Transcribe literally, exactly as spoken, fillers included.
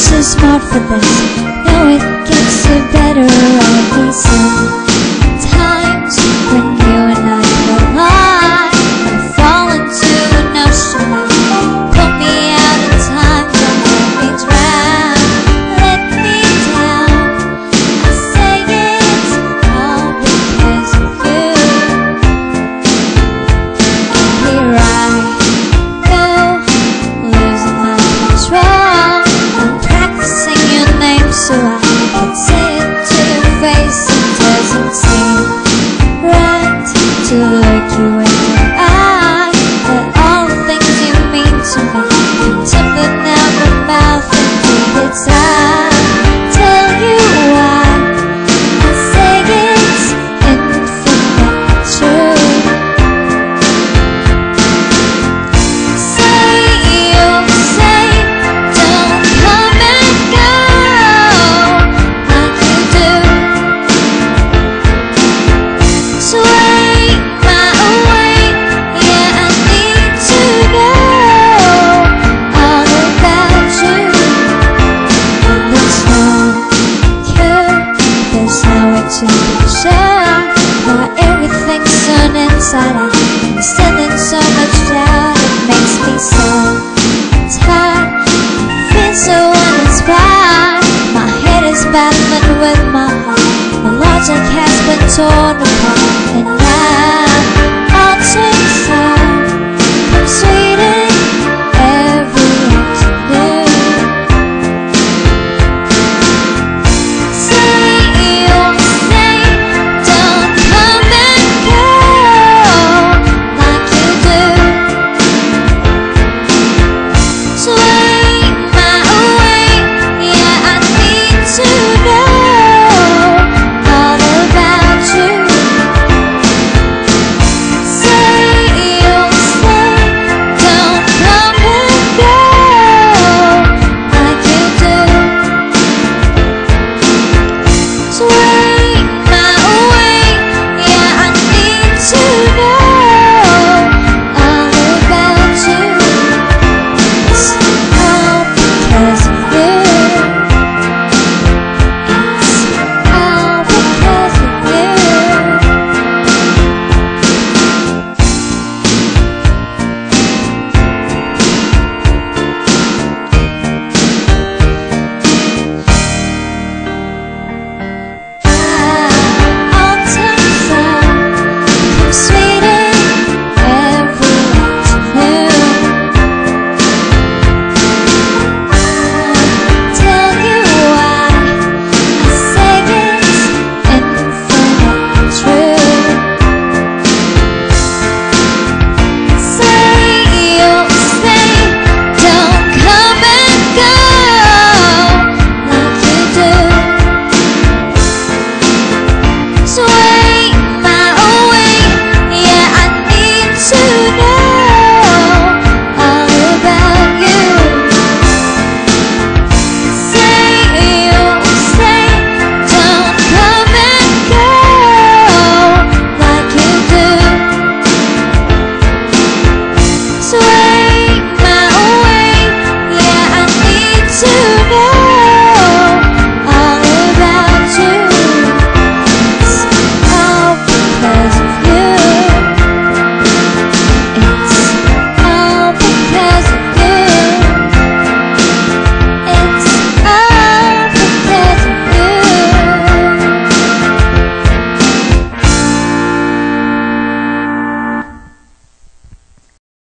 much too smart for this. No, it gets you better all these times when you and I collide. I fall into an ocean and pull me out in time. Don't let me drown, let me down. I say it's all because of you. And here I go, losing my control. I'm practicing your name so I can say it to your face. It doesn't seem right to look you in the eye, but all the things you mean to me can tumble out my mouth. Indeed, it's I tell you why I say it's infinite true. Say you'll say, don't come and go like you do. Sway my way, yeah, I need to know all about you. And there's no cure, there's no way to be sure. Why everything's turned inside out, instilling so much doubt. It makes me so tired, I feel so uninspired. My head is battling with my heart, the logic has been torn apart, and